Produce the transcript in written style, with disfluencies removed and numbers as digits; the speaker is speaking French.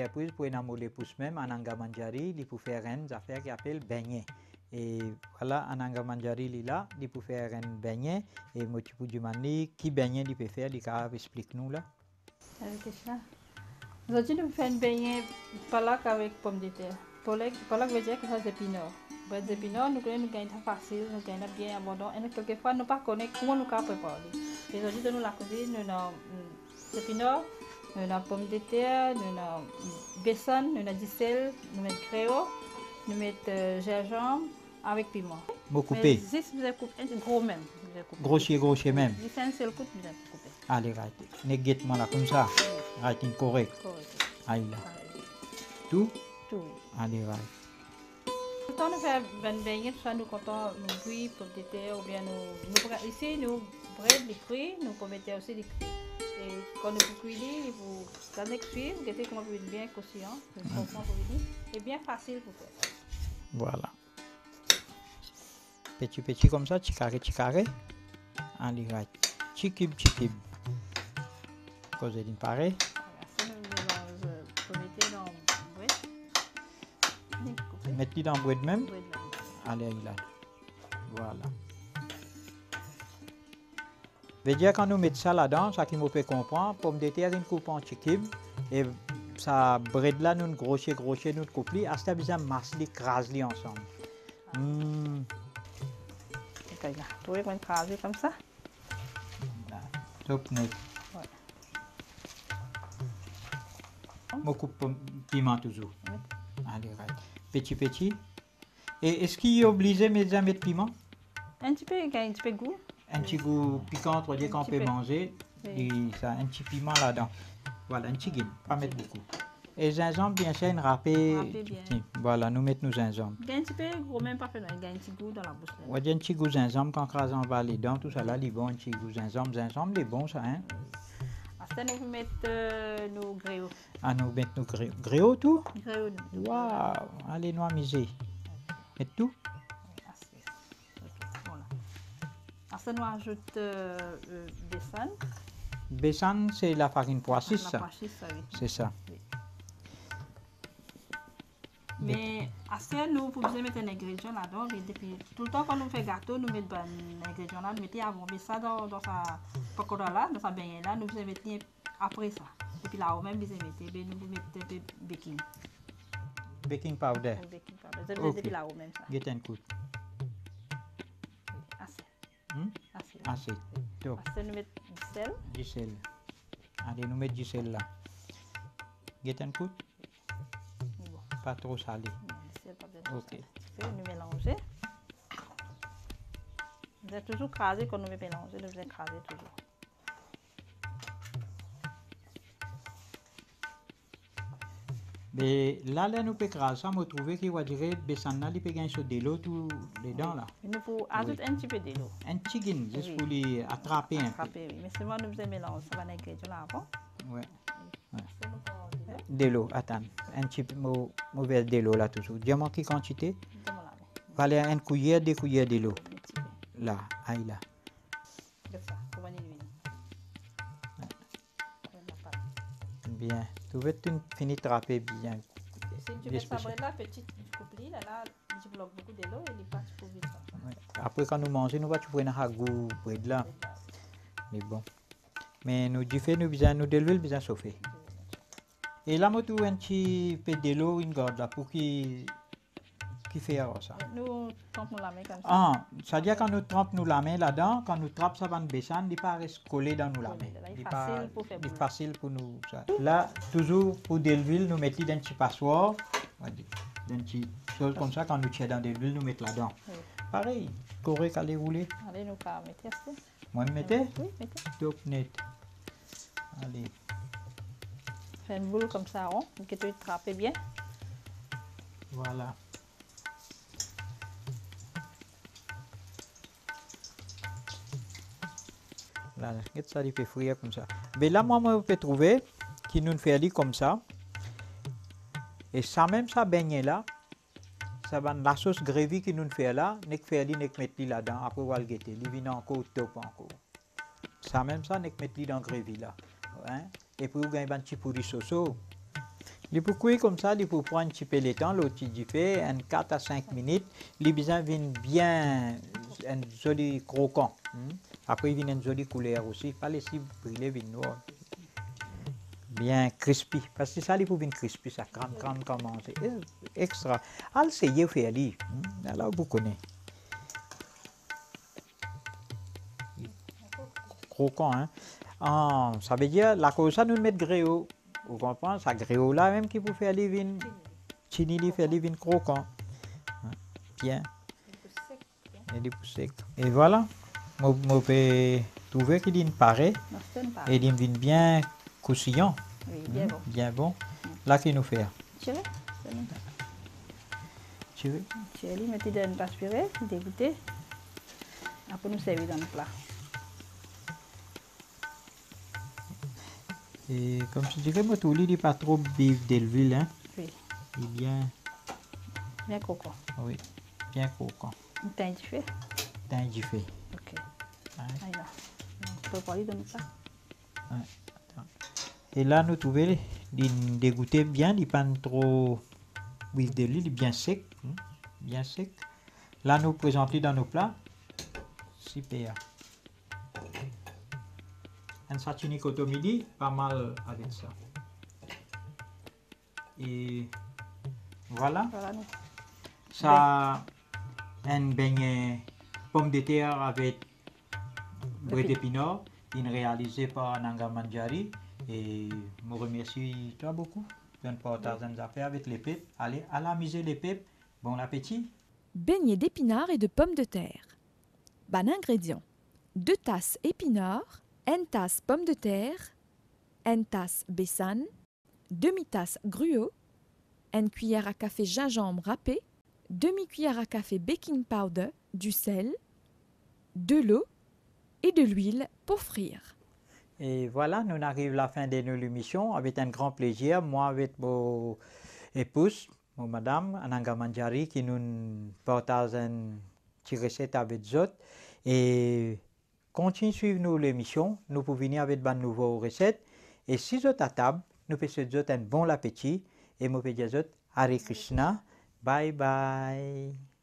surprise pour enamorer pousse même Ananga Manjari, il pour faire une affaire qui appelle beignet. Et voilà, Ananga Manjari il là, il pour faire un beignet et moi tu peux demander qui beignet il peut faire, il explique nous là. Avec ça. Aujourd'hui nous faisons un beignet palak avec pommes de terre. Palak veut dire que ça c'est épinard. Les épinards, nous gagnons facile, nous gagnons bien abondant. Et quelquefois, nous ne connaissons pas comment nous préparer. Et aujourd'hui, dans la cuisine, nous avons des épinards, nous avons des pommes de terre, nous avons besan, nous avons du sel, nous avons créole, nous mettons gingembre avec piment. Vous coupez? Si vous avez coupé, gros même. Grossier même. Du sel coupe, vous avez coupé. Allez, right. Néguette-moi là comme ça. Right, correct. Allez là. Tout? Tout. Allez, right. Quand nous faisons un beignet, nous comptons nous cuire pommes de terre ou bien ici nous bread les fruits, nous pouvons mettre aussi les fruits. Et quand nous cuisons, vous gardez cuire, vous gardez comment vous bien croustillant, et bien facile pour faire. Voilà. Petit comme ça, petit carré. Allez, right. Petit cube. Cause d'une pareille. Mettez dans le bread même. Allez là. Voilà. Veut dire quand nous mettons ça là-dedans, ça qui me fait comprendre, pomme de terre, une coupe en chikim, et ça bread là, nous grossier, nous coupons, à ce besoin masse les craser ensemble. Ok, là, vous pouvez craser comme ça. Top net. Je coupe piment toujours. Allez, right. Petit. Et est-ce qu'il est obligé de mettre piment? Un petit peu goût. Un petit goût piquant, on dit qu'on peut manger. Et ça, un petit piment là-dedans. Voilà, un petit guin, pas mettre beaucoup. Et gingembre, bien sûr, une râpée. Voilà, nous mettons nos gingembre. Un petit peu gros, même pas fait, il y a un petit goût dans la bouche. On dit un petit goût gingembre quand on va les dents, tout ça là, il est bon, un petit goût gingembre. Gingembre, il est bon ça, hein? Après, nous mettons nos gréots. Ah, nous mettons nos gréots tout? Gréots. Waouh! Allez, nous amuser. Et tout? Après, nous ajoutons besan. Besan, c'est la farine poisson, ça? Oui. C'est ça. Oui. Mais après, nous pouvons mettre un ingrédient là-dedans. Tout le temps, quand nous faisons gâteau, nous mettons un ingrédient là. Nous mettons avant ça dans sa pakoda là, dans sa beignet là. Nous pouvons mettre après ça. Et puis là, même, nous mettons un peu baking. Baking powder. Baking powder. Vous mettez là même ça. Get un coup. Assez. Top. Après, nous mettons du sel. Du sel. Allez, nous mettons du sel là. Get un coup. Pas trop salé. Ok. Nous mélanger. Vous êtes toujours crasé quand nous mélangeons. Nous allons craser toujours. Mais là, nous pouvons craser ça. Nous trouvons qu'il va dire que Bessan il peut gagner de l'eau tout les dents là. Il faut ajouter un petit peu de l'eau. Un petit guin, juste pour les attraper un peu. Oui. Mais seulement nous allons mélanger. Ça va l'ingrédient là avant. Ouais. De l'eau, attends. Un petit peu mauvais de l'eau là toujours. Diamant qui quantité? Valez une cuillère, 2 cuillères de l'eau. Là, aïe là. Bien. Tu veux finir de trapper bien. Si tu mets ça là, petite couplie, là, tu bloques beaucoup de l'eau et il passe pour vite. Après, quand nous mangeons, nous allons faire un goût de là. Mais bon. Mais nous disons, nous devons bien chauffer. Et là, nous avons un petit peu de l'eau, une garde là, pour qui fait ça. Nous trempons la main comme ça. Ah, c'est-à-dire quand nous trempons la main là-dedans, quand nous trempons ça va nous baisser, il ne pas rester collé dans nous la main. Il est facile pour nous. Ça. Là, toujours pour de l'huile, nous mettons dans un petit passoire, dans une petite chose comme ça, quand nous tirons dans de l'huile, nous mettons là-dedans. Oui. Pareil, correct, allez rouler. Allez, nous mettons ça. Moi, mettez? Oui, mettez. Top net. Allez. Fais une boule comme ça, rond, que tu trappes bien. Voilà. Là, ça il fait frire comme ça. Mais là, moi, je peux trouver qui nous fait comme ça. Et ça même, ça beignet là, ça va la sauce gravy qui nous fait là, nous fait mettre là-dedans, après on va le guetter, il vient encore top encore. Ça même ça, nous mettre dans gravy là. Hein? Et puis, vous avez un petit pourri soso. Il peut cuire comme ça, il peut prendre un petit peu de temps, l'autre il fait en 4 à 5 minutes, les besoin viennent bien, un joli croquant. Après il vient une jolie couleur aussi, pas laisser brûler vin noir. Bien crispy, parce que ça il peut bien crispy, ça crame comme manger, extra. Alors c'est y faire lui, alors vous connaissez. Croquant, hein. Ah, ça veut dire la cause ça nous met gréo. Vous comprenez, ça gréo là même qui peut faire les vins. Chini li fait les vins croquants. Bien. Et des secs. Et voilà. On peut trouver qu'il est pareil. Et il vient bien croustillant. Oui, bien bon. Bien bon. Là qu'il nous fait. Tiens, Tu veux? tiens, lui mettez dans l'aspiré, dégoûter. Après nous servir dans le plat. Et comme je dirais, moi, tout il n'est pas trop bif d'Elville, hein. Oui. Il est bien, Bien croquant. oui, bien croquant. Une teinte du fait. Teint du fait. Ok. Ouais. Alors, on peut parler dans le plat. Et là, nous trouvons, il dégoûté bien, il n'est pas trop bif d'Elville, il est bien sec. Bien sec. Là, nous présentons dans nos plats. Super. Un sashimi kotomidi, pas mal avec ça. Et voilà. Voilà, nous. Ça, un beignet pomme de terre avec beurre d'épinard, réalisé par Nanga Manjari. Et je me remercie toi beaucoup de partager nos affaires avec les pépes. Allez, à la misée les pépes. Bon appétit. Beignet d'épinards et de pommes de terre. Ban ingrédients. 2 tasses épinards, 1 tasse pommes de terre, 1 tasse besan, demi-tasse gruau, 1 cuillère à café gingembre râpé, demi-cuillère à café baking powder, du sel, de l'eau et de l'huile pour frire. Et voilà, nous arrivons à la fin de notre émission avec un grand plaisir. Moi, avec mon épouse, mon madame, Ananga Manjari, qui nous partage une petite recette avec nous. Et continuez à suivre nous l'émission. Nous pouvons venir avec de nouvelles recettes. Et si vous êtes à table, nous pouvons souhaiter un bon appétit. Et nous pouvons dire Hare Krishna. Bye bye.